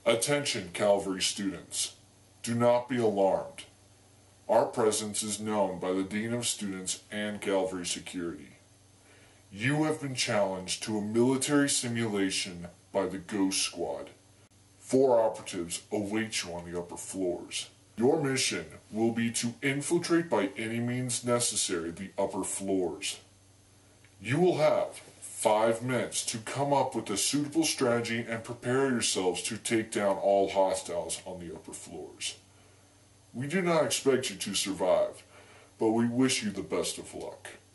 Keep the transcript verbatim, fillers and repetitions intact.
Attention, Calvary students. Do not be alarmed. Our presence is known by the Dean of Students and Calvary Security. You have been challenged to a military simulation by the Ghost Squad. Four operatives await you on the upper floors. Your mission will be to infiltrate by any means necessary the upper floors. You will have five minutes to come up with a suitable strategy and prepare yourselves to take down all hostiles on the upper floors. We do not expect you to survive, but we wish you the best of luck.